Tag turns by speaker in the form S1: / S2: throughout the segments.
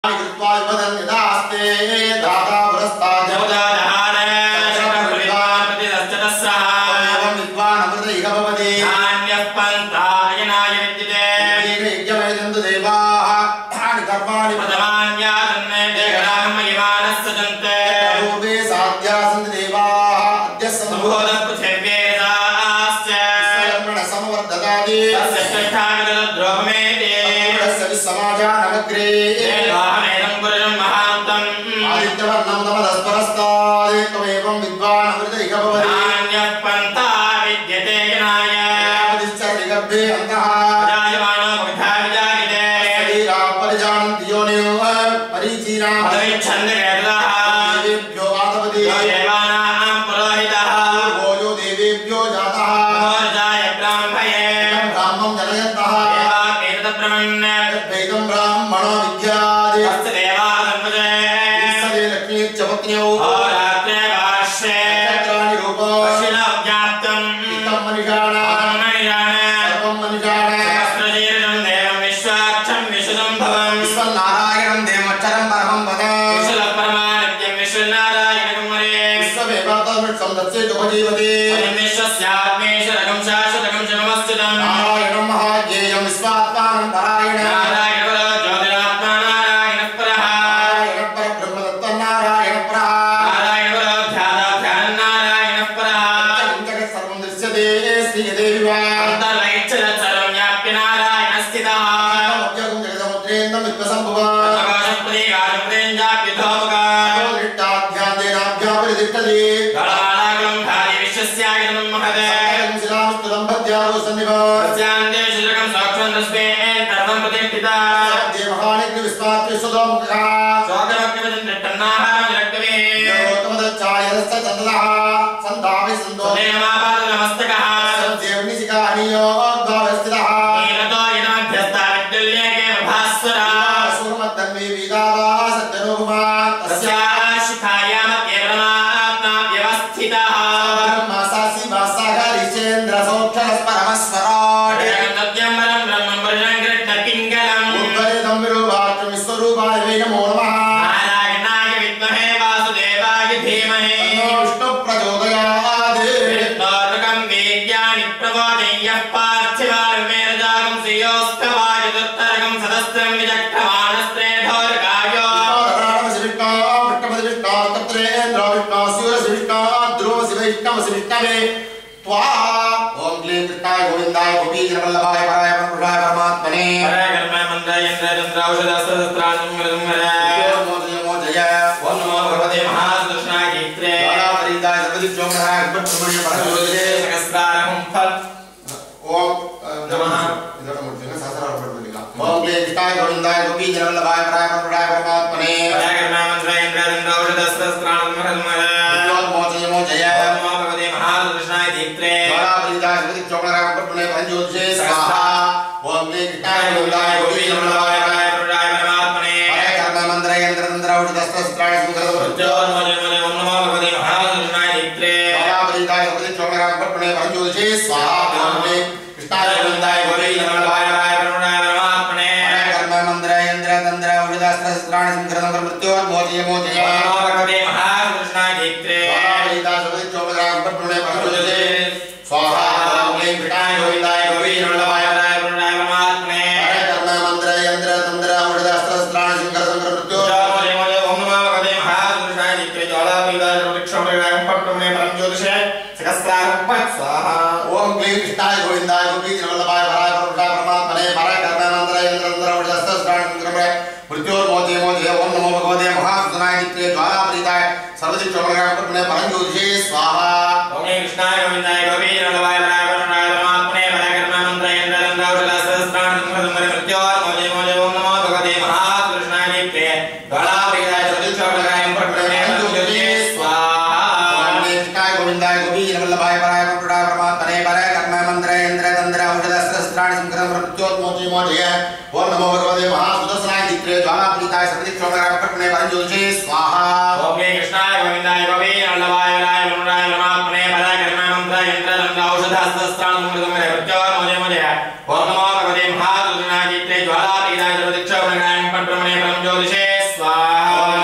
S1: Om Namo Bhagavate Maharudranajitre Jwala Pida Jyotiksha Pranayam Padramane Param Jyotishe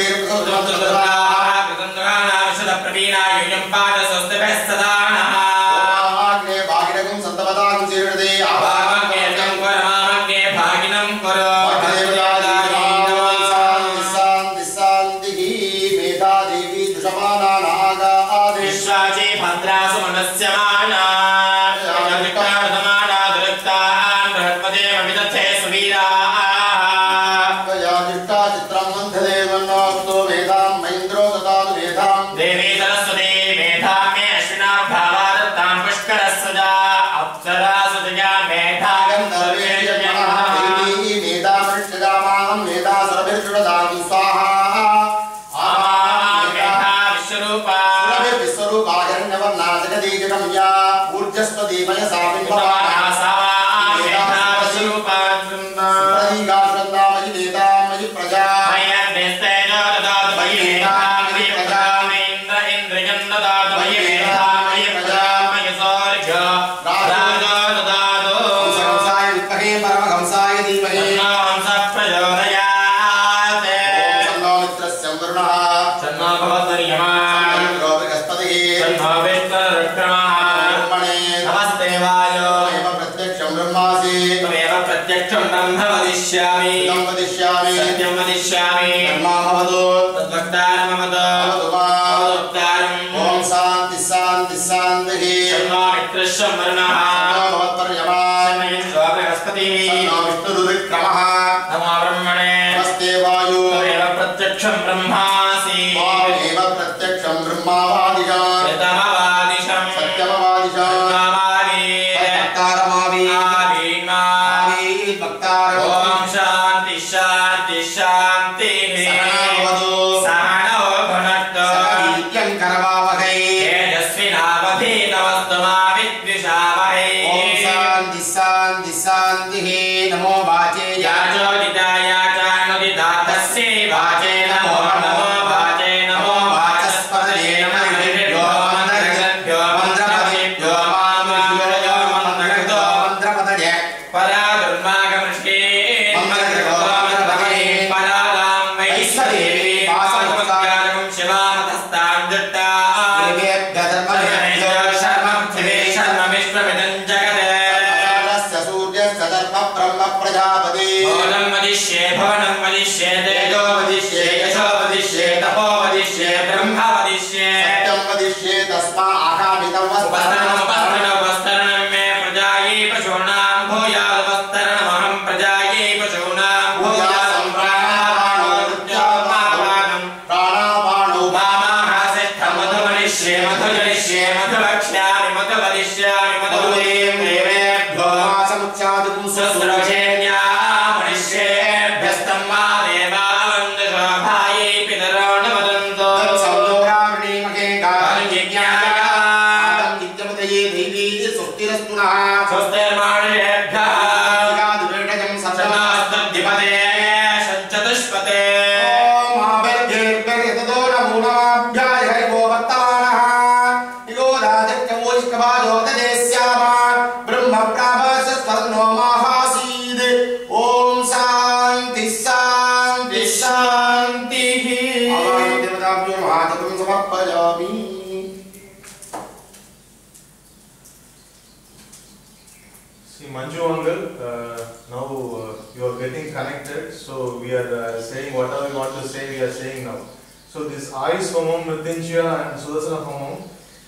S2: Manju uncle, now you are getting connected, so we are saying whatever we want to say, we are saying now. So this Ayush Homam, Mrityunjaya and Sudarsana Homam,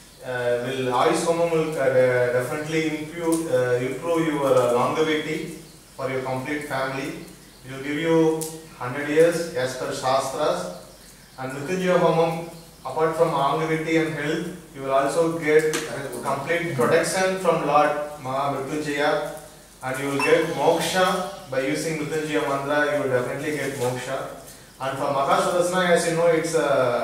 S2: Ayush Homam will definitely improve your longevity for your complete family. It will give you 100 years as per Shastras. And Mrityunjaya Homam, apart from longevity and health, you will also get complete protection from Lord Maha Mrityunjaya, and you will get moksha by using Mrityunjaya mantra. You will definitely get moksha. And for Mahasudarsana, as you know, it's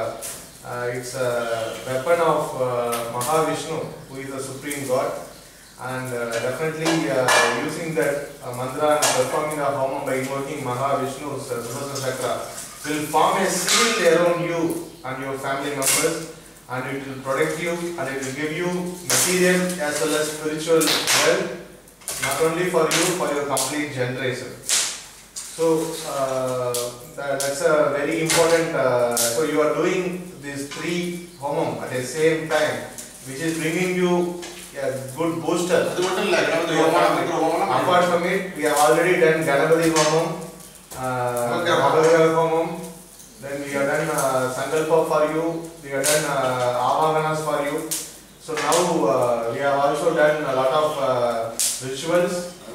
S2: a weapon of Mahavishnu, who is the supreme god. And definitely using that mantra and performing the homam by invoking Mahavishnu's Sudarsana chakra will form a shield around you and your family members, and it will protect you, and it will give you material as well as spiritual wealth, not only for you, for your complete generation. So that's a very important. So you are doing these 3 homam at the same time, which is bringing you a good booster. Apart from it, we have already done Ganapati homam, Navagraha homam. Then we have done Sankalpa for you. We have done Avaganas for you. So now we have also done a lot of rituals.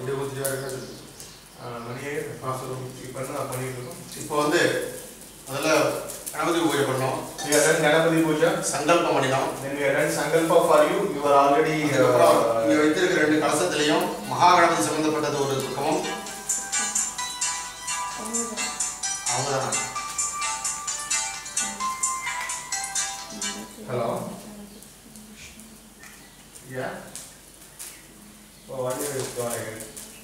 S1: இப்போ வந்து அதல கணபதி பூஜை பண்ணோம்.
S2: We have done Ganapati Puja.
S1: சங்கல்பம் பண்ணினோம்.
S2: Then we have done Sankalpa for you. You are already
S1: இங்க வைத்திருக்கிற 2 கலசத்திலையும் மகா கணபதி சம்பந்தப்பட்டது ஒரு இருக்கவும். அவங்கதான்.
S2: Hello. Yeah. Oh, what is it going on?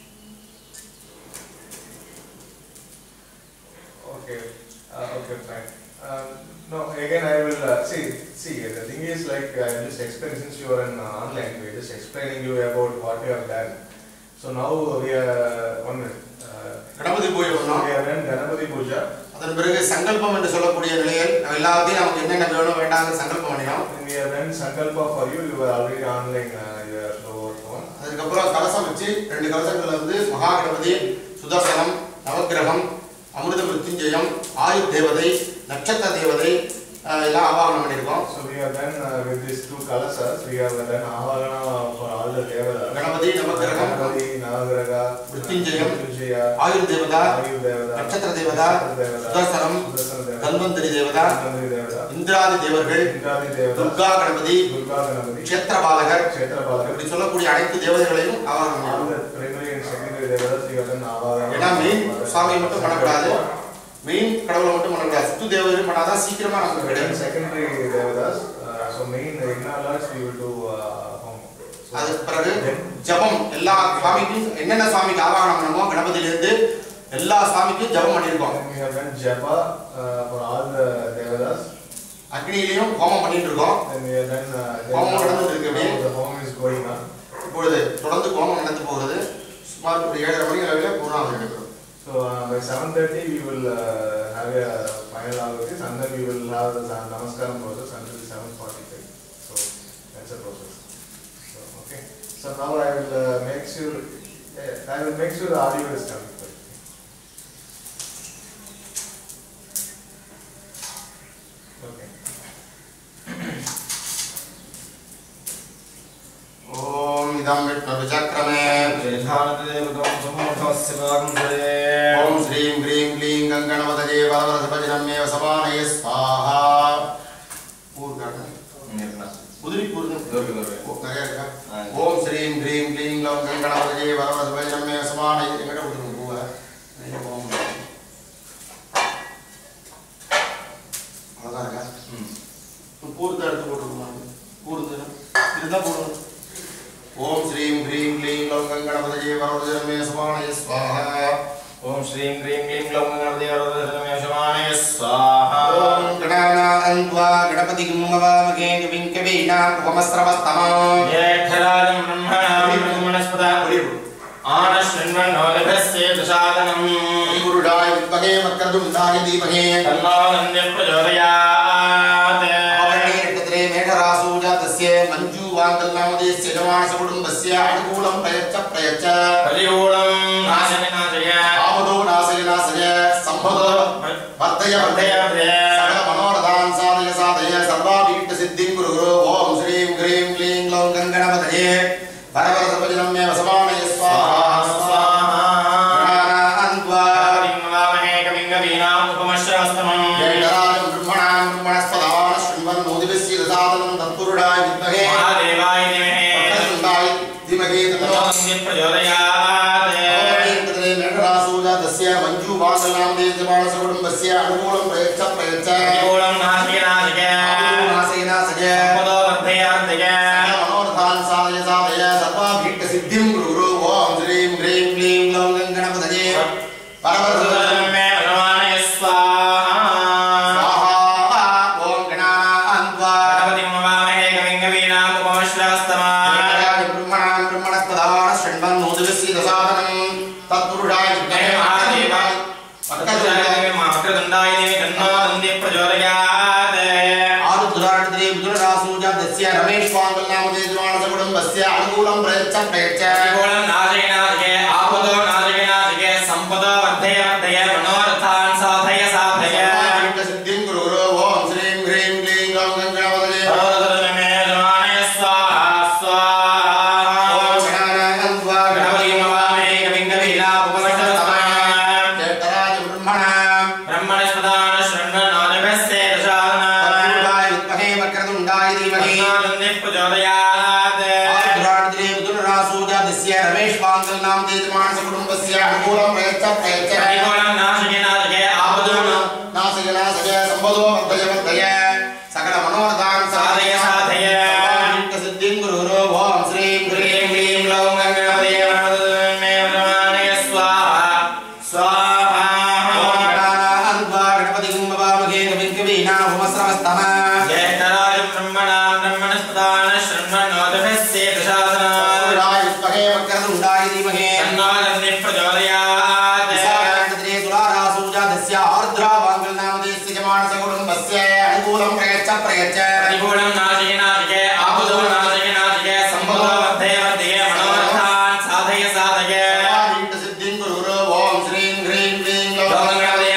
S2: Okay. Okay, fine. No, again I will see. The thing is like I am just explaining, since you are online, we are just explaining you about what you have done. So now we are 1 minute.
S1: Ganapathi பூஜை பண்ணோம்.
S2: We have done Ganapati Puja.
S1: அதன் பிறகு சங்கல்பம் என்று சொல்லக்கூடிய நிலையில் எல்லாத்தையும் நமக்கு என்னென்ன வேணும் வேண்டாம்னு சங்கல்பம் பண்ணினோம்.
S2: We have done Sankalpa for you. You are already online. You are over phone.
S1: அதுக்கப்புறம் கலசம் வச்சு 2 கலசங்கள்ல வந்து மகா கணபதி, சுதர்சனம், நவக்கிரகம், அமிர்த மிருத்யுஞ்சயம், ஆயுர் தேவதை, நட்சத்திர தேவதை எல்லாம் ஆவாகனம் பண்ணியிருக்கோம்.
S2: So we have done with these 2 kalasas. We have done Avagana for all the devatas.
S1: Ganapathi, நவக்கிரகம்,
S2: Ganapati, Navagraha,
S1: மிருத்யுஞ்சயம்,
S2: Mrityunjaya,
S1: Ayur Devatha,
S2: Ayur Devata,
S1: நட்சத்திர தேவதா, சுதர்சனம், தன்வந்தரி தேவதா,
S2: Dhanvantari Devata,
S1: இந்திராதி தேவர்கள்,
S2: Indradi Devata,
S1: Durga Ganapathi,
S2: Durga Ganapati,
S1: க்ஷேத்திரபாலகர்,
S2: Kshetrapalaka.
S1: இப்படி சொல்லக்கூடிய அனைத்து தேவதைகளையும் ஆவாகனம்
S2: All
S1: பண்ணணும்.
S2: the primary and secondary devatas we have done Avagana.
S1: ஏன்னா main சாமியை மட்டும் பண்ணக்கூடாது, மெயின் கடவுளை மட்டும் பண்ணக்கூடாது, சுத்து தேவதையும் பண்ணாதான் சீக்கிரமா நமக்கு கிடைக்கும்.
S2: Secondary devatas, so main Igna Lords we will do home.
S1: அதுக்கு பிறகு ஜபம் எல்லா சுவாமிக்கும் என்னென்ன சுவாமிக்கு ஆவாகனம் பண்ணணுமோ கணபதியிலிருந்து எல்லா சுவாமிக்கும் ஜபம் பண்ணியிருக்கோம்.
S2: We have done Japa for all the devatas.
S1: அக்னியிலையும் ஹோமம் பண்ணிட்டு இருக்கோம்.
S2: Then we have done
S1: ஹோமம் நடந்துட்டு இருக்கு.
S2: the home is going on.
S1: இப்பொழுது தொடர்ந்து ஹோமம் நடந்து போகிறது. சுமார் ஒரு 7:30 மணி அளவில் பூர்ணாவதி நடக்கும்.
S2: So by 7:30 we will have a final ahuti, and then we will have the namaskaram process until 7:45. So that's a process. So okay. So now I will make sure the audio is coming. Okay.
S1: ஓம் இதம் விஷ்ணு விசக்ரமே ஓம் ஸ்ரீம் cream க்ளீம் கங்கணபதஜே வரவரசபஜனமேவ சபானயே ஸ்வாஹா. புதுரி பூர்ணம் நிறைய இருக்கா? ஓம் ஸ்ரீம் cream க்ளீம் லம் கங்கணபதஜே வரவரசபஜனமேவ சபானயே. எங்கிட்ட கொடுத்துருங்க பூவை. அவ்வளோதான் இருக்கா? பூர்த்தை எடுத்து போட்டுருக்குமா? பூர்த்து இதுதான் போடணும். ஓம் ஸ்ரீம் க்ரீம் க்ளீம் லம் கங்கணபதஜே வரவரசபஜனமேவ சபானயே ஸ்வாஹா.
S3: ஓம் ஸ்ரீம் க்ரீம் க்ளீம் க்ளௌம் கணபதி வரதமே சமானய ஸ்வாஹா.
S1: ஓம் கணாநாந்த்வா கணபதிம் மவாமகே கவிம் கவீனாம் உபமஸ்ரவஸ்தமம்.
S3: ஏகராஜம் பிரம்மணாம் பிரம்மணஸ்பதா ஆனஸ்வன்வன்னோதபஸ்ஸே துஷாதனம்.
S1: குருடாய வித்மகே வக்ரதுண்டாய தீமஹே
S3: தன்னோ நந்தி பிரச்சோதயாத்.
S1: அவர்ணீரட்டத்ரே மேகராசோ ஜாதஸ்ய மஞ்சு வாந்தல்நாமதேஸ்ய ஜமானச குடும்பஸ்ய அனுகூலம் பிரயச்ச பிரயச்ச.
S3: பரிகூலம் நாசன நாசய
S1: ஆமதோ நாசய நாசய சம்பதோ வர்தய வர்தய சகல மனோரதான் சாதய சாதய சர்வாபீஷ்ட சித்திம் குரு குரு. ஓம் ஸ்ரீம் க்ரீம் க்ளீம் க்ளௌம் கங்கணபதஜே வரவரசபஜனமேவ சபானய ஸ்வாஹா ஸ்வாஹா. கணாநாந்த்வா
S3: மவாமஹே கவிம் கவீனாம் உபமஸ்ரவஸ்தமம்.
S1: ஏகராஜம் பிரம்மணாம் பிரம்மணஸ்பதான ஸ்ருண்வன்னோதிபஸ்ய தசாதனம் தத்புருடாய வித்மஹே
S3: மகாதேவாய தீமஹே
S1: வக்ரதுண்டாய தீமஹி
S3: தன்னோ
S1: தன்னோ
S3: நந்தி பிரச்சோதயாத்.
S1: அவர்ணீரட்டத்ரே மேகராசோ ஜாதஸ்ய மஞ்சு வாந்தல்நாமதேஸ்ய ஜமானச குடும்பஸ்ய அனுகூலம் பிரயச்ச பிரயச்ச.
S3: பரிகூலம் நாசய நாசய
S1: ஆமதோ நாசய நாசய
S3: சம்பதோ வர்தயாத்.
S1: மனோரதான் சாதய சாதய சர்வாபீஷ்ட சித்திம் குரு குரு. ஓம் ஸ்ரீம் க்ரீம் க்ளீம் க்ளௌம் கங்கணபதஜே வரவரசபஜனமேவ
S3: சமானய ஸ்வாஹா.
S1: ஸ்வாஹா. ஓம் கணாநாந்த்வா
S3: கணபதிம் மவாமஹே கவிம் கவீனாம் உபமஸ்ரவஸ்தமம்.
S1: ஏகராஜம் பிரம்மணாம் பிரம்மணஸ்பதான ஸ்ருண்வன்னோதிபஸ்ய தசாதனம் தத்புருஷாய வித்மஹே रमेश स्वांगल नामधेय जमानस कुटुंबस्य अनुकूलं प्रयच्छ
S3: त्रिगुणं नाशिके आपदो नाशिके संपदो वर्धय मनोरथान् साधय
S1: सिद्धिं गुरुरो ओम श्रीं ह्रीं क्लीं गौं गणपतये रमेश वांगल नाम तेजमानस कुटुंबस्य अनुकूलं प्रयच्छ त्रिगुणं नाशिके आपदो नाशिके संपदो वर्धय सकल मनोरथान् साधय सिद्धिं गुरुरो ओम श्रीं ह्रीं क्लीं गौं गणपतये स्वाहा ओम गणानान्त्वा गणपतिं भवामहे कविं कवीनां उपमस्रवस्तमः जयतराजं ब्रह्मणस्पदान शृण्वन्नोदभस्य दशासना वक्रतुण्डाय धीमहि तन्नो प्रचोदयात् विशाखानगरे तुलारासूजातस्य आर्द्रा वांगल नामधेयस्य जमानस कुटुंबस्य अनुकूलं प्रयच्छ त्रिगुणं नाशिके आपदो नाशिके संपदो वर्धय मनोरथान् साधय सिद्धिं गुरुरो ओम श्रीं ह्रीं क्लीं गौं गणपतये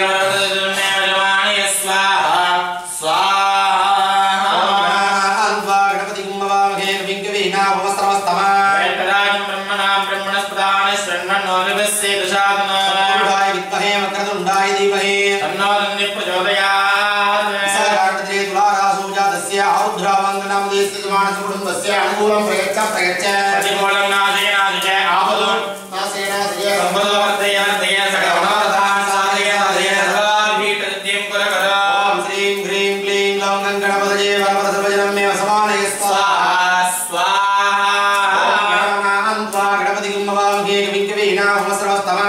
S1: स्वाहा अन्त्वा गणपतिं भवामहे कविं कवीनां उपमस्रवस्तमः ब्रह्मणस्पदान शृण्वन्नोदभस्य दशासना विद्महे वक्रतुण्डाय धीमहि तन्नो प्रचोदयात् विशाखानगरे तुलारासूजातस्य आर्द्रा वांगल नामधेयस्य जमानस कुटुंबस्य अनुकूलं प्रयच्छ त्रिगुणं नाशिके आपदो नाशिके संपदो वर्धय सकल मनोरथान् साधय सर्वाभीष्टसिद्धिं कुरु ओम श्रीं ह्रीं क्लीं गौं गणपतये वरवरसर्वजनं मे समानय स्वाहा गणपतिं भवामहे कविं कवीनां उपमस्रवस्तमः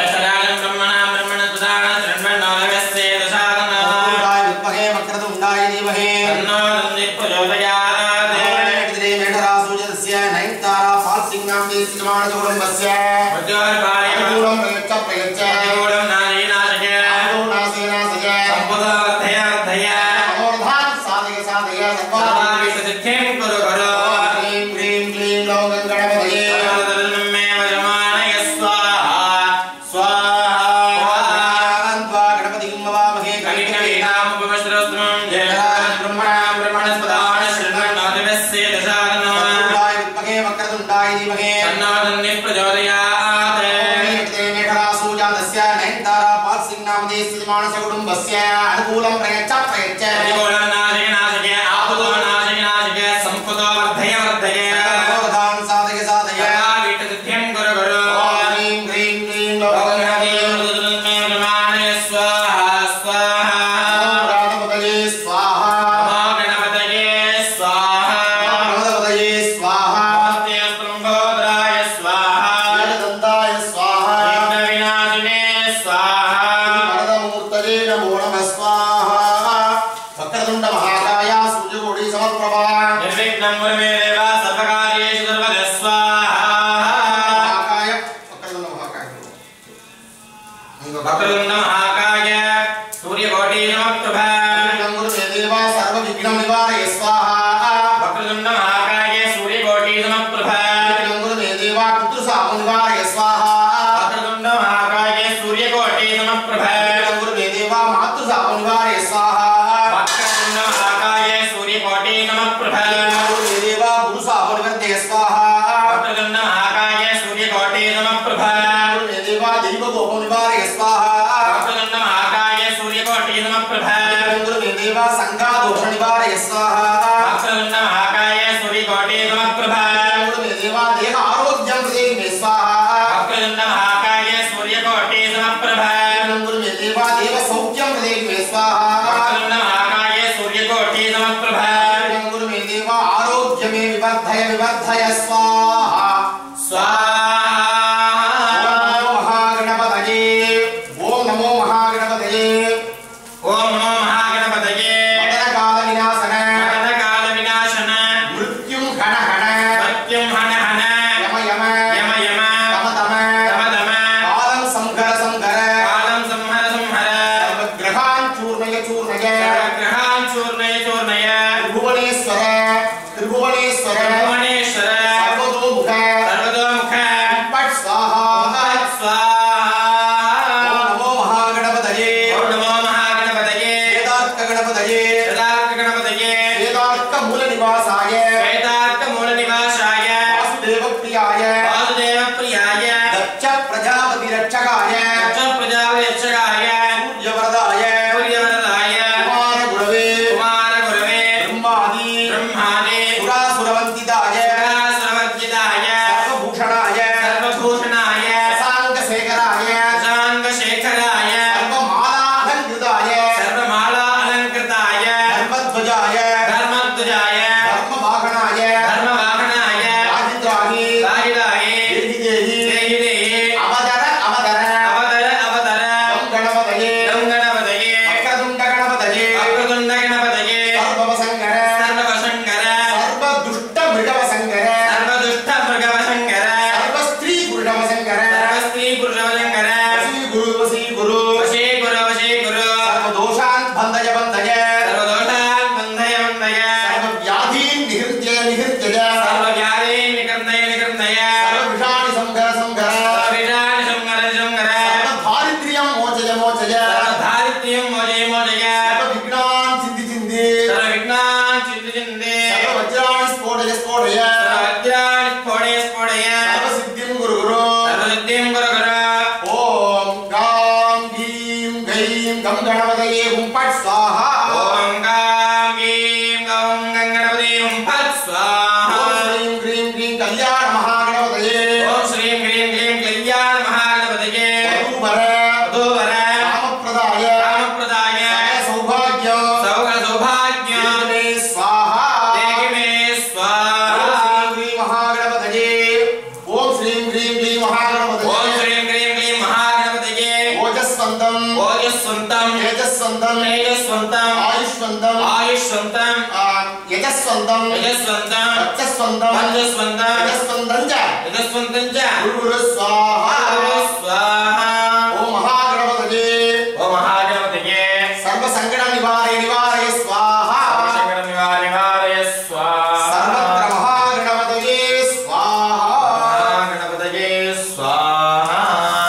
S1: ब्रह्मणस्पदान शृण्वन्नोदभस्य दशासना विद्महे वक्रतुण्डाय धीमहि तन्नो प्रचोदयात् मेढरासूजातस्य नयनतारा फाल्सिंग नामधेयस्य जमानस कुटुंबस्य अनुकूलं प्रयच्छ त्रिगुणं नाशिके संपदो वर्धय मनोरथान् साधय सर्वाभीष्टसिद्धिं कुरु श्रीं ह्रीं क्लीं गौं गणपतये स्वाहा गणपतिं भवामहे कविं कवीनां उपमस्रवस्तमः ब्रह्मणस्पदान शृण्वन्नोदभस्य दशासना विद्महे वक्रतुण्डाय धीमहि तन्नो प्रचोदयात् मेढरासूजातस्य नयनतारा फाल्सिंग नामधेयस्य जमानस कुटुंबस्य अनुकूलं प्रयच्छ त्रिगुणं नाशिके आपदो नाशिके संपदो वर्धय मनोरथान् साधय सिद्धिं कुरु श्रीं ह्रीं क्लीं गौं गणपतये गणपतये स्वाहा स्त्रोंबोदराय स्वाहा जलदन्ताय स्वाहा विघ्नविनाशिने स्वाहा वरदमूर्तये नमो नमः स्वाहा वक्रतुण्ड महाकाय सूर्यकोटि समप्रभा निर्विघ्नं कुरु मे देव सर्वकार्येषु सर्वदा स्वाहा महाकाय वक्रतुण्ड महाकाय सूर्यकोटि समप्रभा निर्विघ्नं कुरु मे देव सर्वविघ्नं निवारय स्वाहा वक्रतुण्ड महाकाय सूर्यकोटि समप्रभा निर्विघ्नं कुरु मे देव पुत्रशापं निवारय स्वाहा वक्रतुण्ड महाकाय सूर्यकोटि समप्रभा निर्विघ्नं कुरु मे देव मातृशापं निवारय स्वाहा वक्रतुण्ड महाकाय सूर्यकोटि समप्रभा निर्विघ्नं कुरु मे देव गुरुशापं निवर्तय स्वाहा वक्रतुण्ड महाकाय सूर्यकोटि समप्रभा निर्विघ्नं कुरु मे देव दैवकोपं निवारय स्वाहा वक्रतुण्ड महाकाय सूर्यकोटि समप्रभा निर्विघ्नं कुरु मे देव संघादोष निवारय स्वाहा वक्रतुण्ड महाकाय सूर्यकोटि समप्रभा निर्विघ्नं कुरु मे देव देह आरोग्यं प्रदे मे स्वाहा वक्रतुण्ड महाकाय सूर्यकोटि समप्रभा निर्विघ्नं कुरु मे देव देव सौख्यं प्रदे मे स्वाहा वक्रतुण्ड महाकाय सूर्यकोटि समप्रभा निर्विघ्नं कुरु मे देव आरोग्यमे विवर्धय स्वाहा ओम नमो महागणपतये ओम नमो महागणपतये मदनकाल विनाशन मृत्युं हन हन यम यम तम तम सर्वसिद्धिं गुरु गुरु ओम गां गीं गैं गं गणपतये हुं फट् स्वाहा
S3: ओम गां गीं गं गणपतये हुं फट् स्वाहा
S1: ओम श्रीं ग्रीं ग्रीं कल्याण महागणपतये
S3: ओम श्रीं ग्रीं ग्रीं कल्याण महागणपतये
S1: वधूवर कामप्रदाय सौभाग्य देहि मे स्वाहा ओम श्रीं ग्रीं ग्रीं महागणपतये ओजस्वन्तं तेजस्वन्तं आयुष्वन्तं यजस्वन्तं वज्रस्वन्तं च गुरु स्वाहा ओम महागणपतये सर्व संकट निवारय स्वाहा सर्वत्र महागणपतये स्वाहा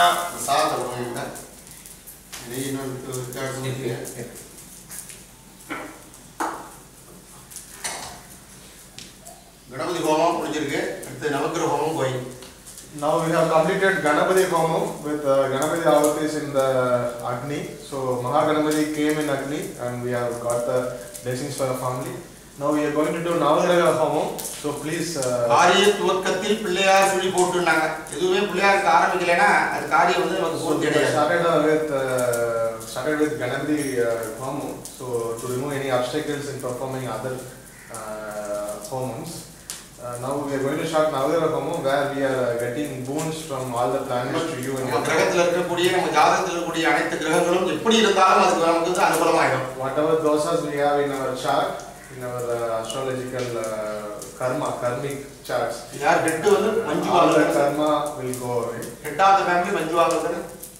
S1: गणपति होमम முடிஞ்சிருக்கு அடுத்து நவக்கிரக ஹோமம் போய்
S2: Now we have completed Ganapati Homam with Ganapati Avatis in the Agni. So Mahaganapati came in Agni and we have got the blessings for the family. Now we are going to do Navagraha Homam. So please
S1: காரிய துவக்கத்தில் பிள்ளையார் சொல்லி போட்டுட்டாங்க. எதுவே பிள்ளையாருக்கு ஆரம்பிக்கலனா அது காரியம் வந்து நமக்கு பூர்த்தி அடையாது.
S2: Started with Ganapati Homam. So to remove any obstacles in performing other homams. Now we are going to start Navagraha Homam where we are getting boons from all the planets to you and your
S1: கிரகத்துல இருக்கக்கூடிய நம்ம ஜாதகத்துல இருக்கக்கூடிய அனைத்து கிரகங்களும் எப்படி இருந்தாலும் அதுக்கு நமக்கு அனுகூலமாயிடும்.
S2: Whatever dosas we have in our chart, in our astrological karmic charts,
S1: यार हेड வந்து मंजू
S2: all
S1: वाला
S2: the karma will go away.
S1: Head of the family Manju वाला है.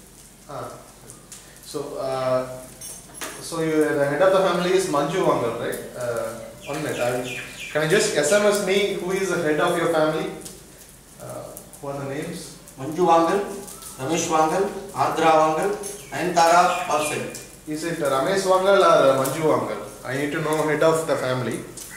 S2: So the head of the family is Manju Vangal, right? One minute, can you just SMS me who is the head of your family? Who are the names?
S1: Manju वांगल, Ramesh वांगल, Ardra वांगल, Nayantara Vatsal.
S2: Is it Ramesh Vangal or Manju Vangal? I need to know head of the family.